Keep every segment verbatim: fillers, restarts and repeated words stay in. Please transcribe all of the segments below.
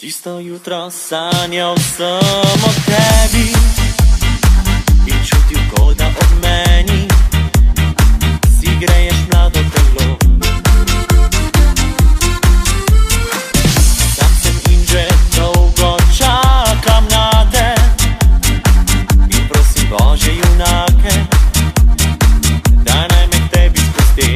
Tisto jutro sanjal sem o tebi in čutil, kot da ob meni si greješ mlado telo. Sam sem in že dolgo čakam na te in prosim Božje junake, da naj me k tebi spusti.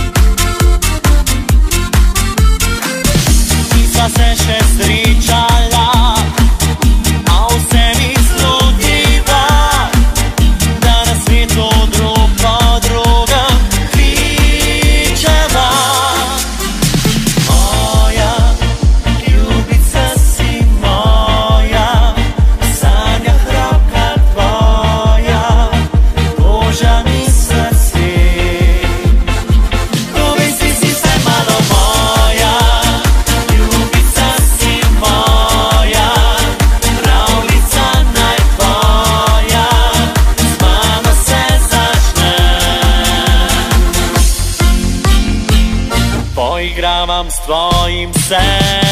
Nisva se še srečala, a vse mi zlodiva, da na svetu drug po drugem kličeva. Moja ljubica si moja, v sanjah roka tvoja, koža mi srce. Povesi si vsaj malo moja, ljubica si moja, pravljica naj tvoja, z mano se začne. Poigravam s tvojim srcem.